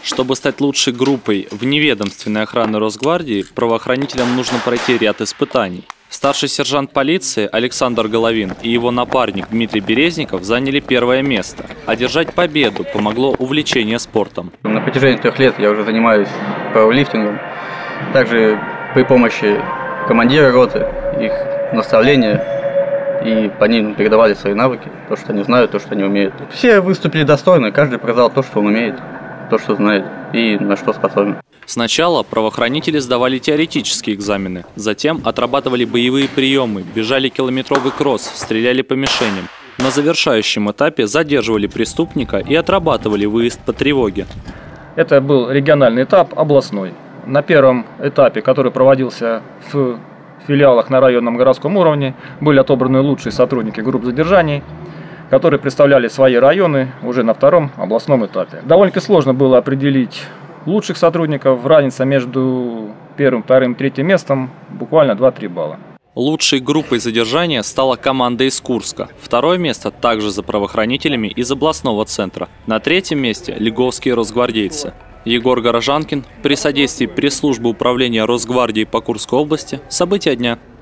Чтобы стать лучшей группой вневедомственной охраны Росгвардии, правоохранителям нужно пройти ряд испытаний. Старший сержант полиции Александр Головин и его напарник Дмитрий Березников заняли первое место. Одержать победу помогло увлечение спортом. На протяжении 3 лет я уже занимаюсь пауэрлифтингом. Также при помощи командира роты, их наставления, и по ним передавали свои навыки, то, что они знают, то, что они умеют. Все выступили достойно, каждый показал то, что он умеет, то, что знает и на что способен. Сначала правоохранители сдавали теоретические экзамены, затем отрабатывали боевые приемы, бежали километровый кросс, стреляли по мишеням. На завершающем этапе задерживали преступника и отрабатывали выезд по тревоге. Это был региональный этап, областной. На первом этапе, который проводился в филиалах на районном городском уровне, были отобраны лучшие сотрудники групп задержаний, которые представляли свои районы уже на втором областном этапе. Довольно сложно было определить лучших сотрудников. Разница между первым, вторым и третьим местом буквально 2-3 балла. Лучшей группой задержания стала команда из Курска. Второе место также за правоохранителями из областного центра. На третьем месте лиговские росгвардейцы. Егор Горожанкин при содействии пресс-службы управления Росгвардии по Курской области. События дня.